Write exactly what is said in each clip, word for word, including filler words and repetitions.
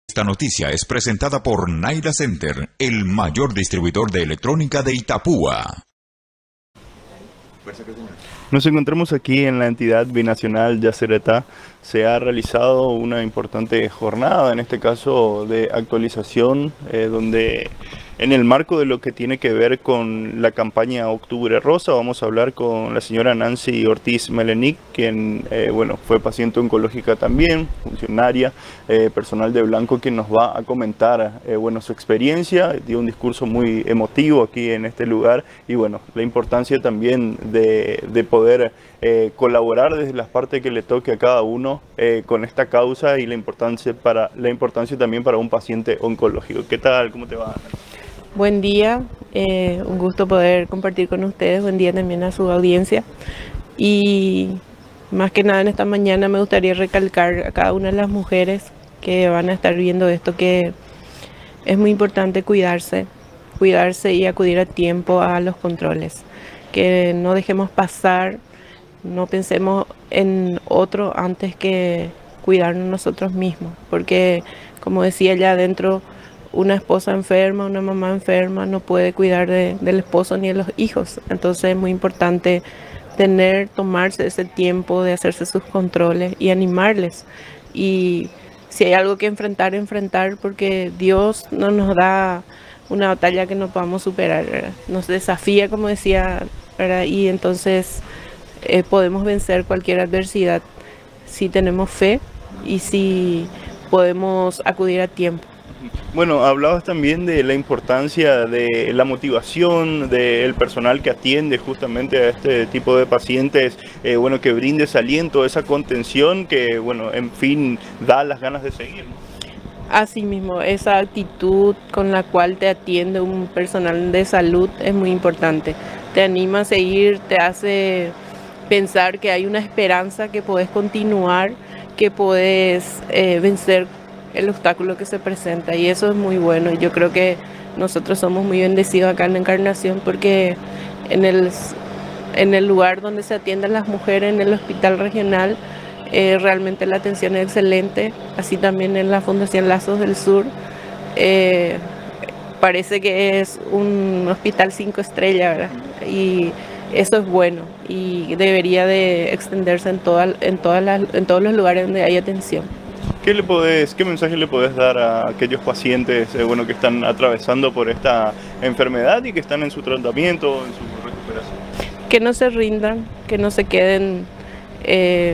Esta noticia es presentada por Naira Center, el mayor distribuidor de electrónica de Itapúa. Nos encontramos aquí en la entidad binacional Yacyretá. Se ha realizado una importante jornada, en este caso de actualización, eh, donde en el marco de lo que tiene que ver con la campaña Octubre Rosa, vamos a hablar con la señora Nancy Ortiz Melenic, quien eh, bueno, fue paciente oncológica también, funcionaria, eh, personal de blanco, quien nos va a comentar eh, bueno, su experiencia. Dio un discurso muy emotivo aquí en este lugar y bueno, la importancia también de, de poder eh, colaborar desde las partes que le toque a cada uno eh, con esta causa y la importancia, para, la importancia también para un paciente oncológico. ¿Qué tal? ¿Cómo te va? Buen día, eh, un gusto poder compartir con ustedes, buen día también a su audiencia. Y más que nada en esta mañana me gustaría recalcar a cada una de las mujeres que van a estar viendo esto que es muy importante cuidarse, cuidarse y acudir a tiempo a los controles. Que no dejemos pasar, no pensemos en otro antes que cuidarnos nosotros mismos, porque como decía allá adentro, una esposa enferma, una mamá enferma no puede cuidar de, del esposo ni de los hijos. Entonces es muy importante tener, tomarse ese tiempo de hacerse sus controles y animarles. Y si hay algo que enfrentar, enfrentar, porque Dios no nos da una batalla que no podamos superar, ¿verdad? Nos desafía, como decía, ¿verdad? Y entonces eh, podemos vencer cualquier adversidad si tenemos fe y si podemos acudir a tiempo. Bueno, hablabas también de la importancia de la motivación del personal que atiende justamente a este tipo de pacientes, eh, bueno, que brindes aliento, esa contención que, bueno, en fin, da las ganas de seguir, ¿no? Así mismo, esa actitud con la cual te atiende un personal de salud es muy importante. Te anima a seguir, te hace pensar que hay una esperanza, que puedes continuar, que puedes eh, vencer el obstáculo que se presenta, y eso es muy bueno. Yo creo que nosotros somos muy bendecidos acá en la Encarnación porque en el, en el lugar donde se atienden las mujeres, en el hospital regional, eh, realmente la atención es excelente, así también en la Fundación Lazos del Sur. Eh, parece que es un hospital cinco estrellas, ¿verdad? Y eso es bueno y debería de extenderse en, toda, en, todas las, en todos los lugares donde hay atención. ¿Qué le podés, qué mensaje le podés dar a aquellos pacientes eh, bueno, que están atravesando por esta enfermedad y que están en su tratamiento, en su recuperación? Que no se rindan, que no se queden, eh,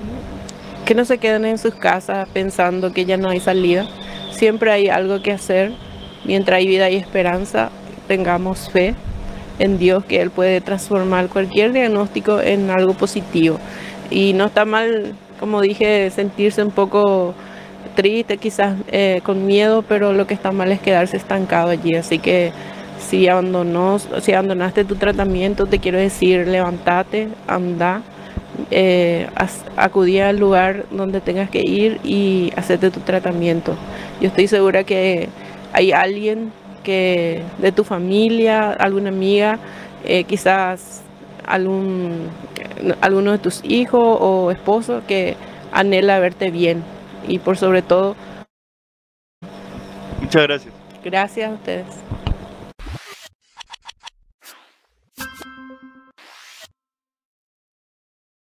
que no se queden en sus casas pensando que ya no hay salida. Siempre hay algo que hacer. Mientras hay vida y esperanza, tengamos fe en Dios, que Él puede transformar cualquier diagnóstico en algo positivo. Y no está mal, como dije, sentirse un poco triste, quizás eh, con miedo, pero lo que está mal es quedarse estancado allí. Así que si abandonó, si abandonaste tu tratamiento, te quiero decir, levántate, anda, eh, acudí al lugar donde tengas que ir y hacerte tu tratamiento. Yo estoy segura que hay alguien que de tu familia, alguna amiga, eh, quizás algún, alguno de tus hijos o esposos que anhela verte bien, y por sobre todo, muchas gracias. Gracias a ustedes.